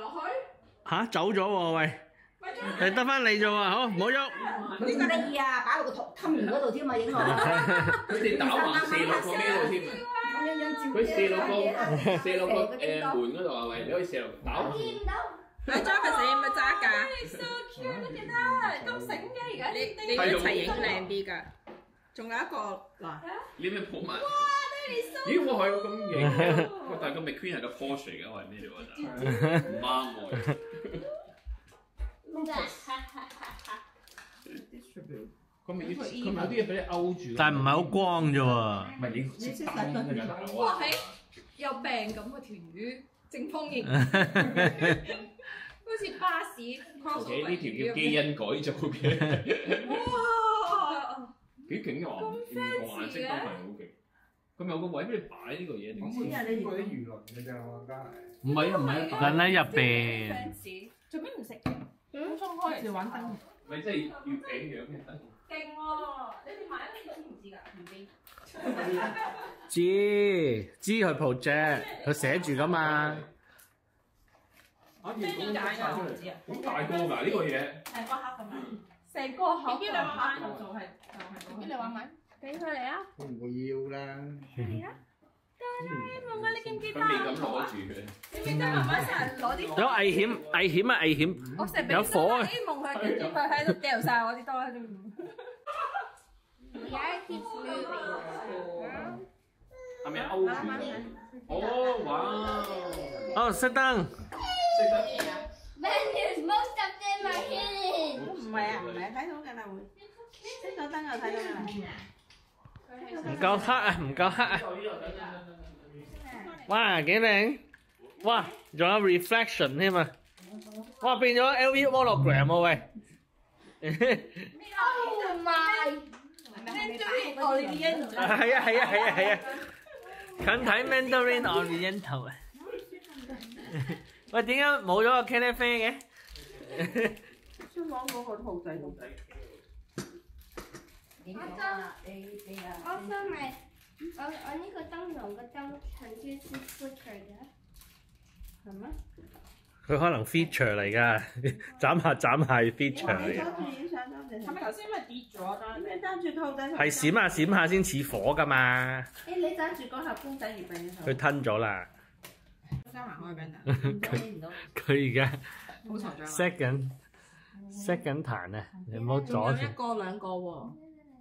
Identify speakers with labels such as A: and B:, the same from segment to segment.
A: 落去。
B: 嚇走咗喎喂！係得翻你啫喎，好唔好喐？
C: 呢個你啊，擺落個吞完嗰度添啊，影我。
D: 佢哋打橫射落個咩度添啊？佢射落個門嗰度啊喂，你可以射落打。
C: 見唔到。
E: 你揸咪死咪揸㗎？
A: So cute，你記得咁醒嘅而家。
E: 你一齊影靚啲㗎。仲有一個嗱，
D: 你咪抱埋。
A: 哇，你哋 so。
D: 咦，我係咁影，但係個 McQueen 係個 Porsche 嚟嘅，我係咩嚟㗎？唔啱喎。佢咪有啲嘢俾你勾住，
B: 但係唔係好光啫喎。
D: 唔係你識燈㗎大佬。
A: 哇，係有病咁嘅條魚，正方形，好似巴士 cross。
D: 呢條叫基因改造嘅。
A: 哇！
D: 幾勁啊！個顏色都係好勁。佢咪有個位俾你擺呢個嘢？
F: 咁好似嗰啲魚鱗嘅啫，我覺得係。
D: 唔係啊，唔係啊，
B: 撚喺入邊。
A: 做咩唔食嘅？咁鬆開住玩燈。
D: 咪即係月餅樣嘅燈。
A: 勁喎！你哋買咗呢個知唔知㗎？唔知。
B: 知佢 project，佢寫住㗎嘛。
D: 啊！點解啊？好大個㗎呢個嘢。
A: 成個盒咁樣。成個盒。邊兩玩？就係。邊兩玩咪？俾佢嚟啊！
F: 我唔會要啦。
A: 係啊！媽媽，你記唔記得？
D: 佢未咁攞住嘅。
A: 記唔記得媽媽成日攞啲？
B: 有危險，危險啊！危險！
A: 我成日俾
B: 有火啊！
A: 希望佢，跟住佢喺度掉晒我啲多喺度。
D: 係咪勾住？哦，哇！
B: 哦，熄燈。
D: 熄燈。
G: Menus, most of them are hidden.
E: 唔係啊，唔係睇到㗎啦會。熄咗燈就睇到㗎啦。
B: 唔夠黑啊！唔夠黑啊！哇，幾靚！哇，仲有 reflection 添啊！哇，變咗 LV hologram 喎喂
G: Oh my!
B: 係啊！近睇 Mandarin Oriental 啊！喂，點解冇咗個 Candy 啡嘅？
E: 香港嗰個兔仔。
C: 點講啊？你啊？
G: 我想買，我呢個燈籠個燈曾經是 flicker 嘅，
E: 係咩？
B: 佢可能 feature 嚟㗎，斬下係 feature 嚟㗎。
E: 影相多謝。係咪頭先咪跌咗？但係咩揸住兔仔？
B: 係閃下先似火㗎嘛。
E: 誒，你揸住嗰盒公仔月餅。
B: 佢吞咗啦。
E: 行開俾人。
B: 佢而家
E: 好惆悵。
B: 熄緊彈啊！你唔好阻住。
E: 一個兩個喎。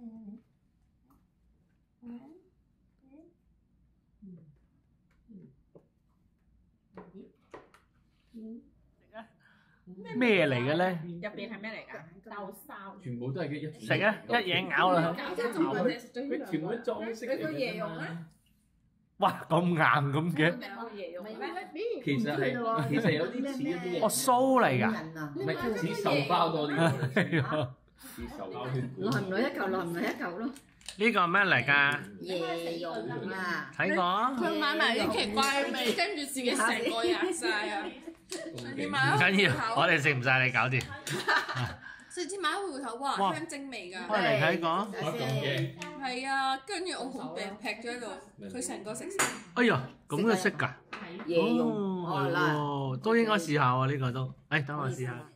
B: 咩嚟嘅咧？
E: 入邊係咩嚟㗎？豆沙。
D: 全部都係一
B: 食啊！一嘢咬落去。
D: 佢全部都裝飾嚟嘅。
B: 哇！咁硬咁嘅。
D: 其實有啲似一啲
B: 哦，鬚嚟㗎。
D: 唔係似壽包多啲。似壽包圈。
C: 落唔落一嚿，落唔落一嚿咯？
B: 呢個係咩嚟㗎？
C: 椰蓉啊！
B: 睇過。
A: 佢買埋啲奇怪味，跟住自己成個吔晒啊！
B: 唔緊要，我哋食唔晒，你搞掂。
A: 上次買回頭，哇，香精味㗎。
B: 開嚟睇過。
D: 咁嘅。
A: 係啊，跟住我紅病劈咗喺度，佢成個食晒。
B: 哎呀，咁嘅色㗎。
C: 椰蓉
B: 哦，係喎，都應該試下喎，呢個都。誒，等我試下。